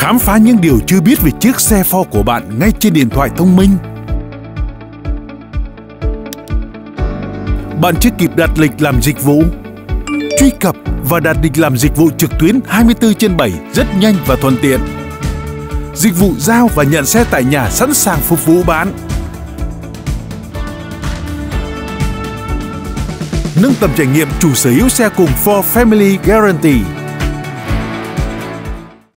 Khám phá những điều chưa biết về chiếc xe Ford của bạn ngay trên điện thoại thông minh. Bạn chưa kịp đặt lịch làm dịch vụ? Truy cập và đặt lịch làm dịch vụ trực tuyến 24/7 rất nhanh và thuận tiện. Dịch vụ giao và nhận xe tại nhà sẵn sàng phục vụ bạn. Nâng tầm trải nghiệm chủ sở hữu xe cùng Ford Family Guarantee.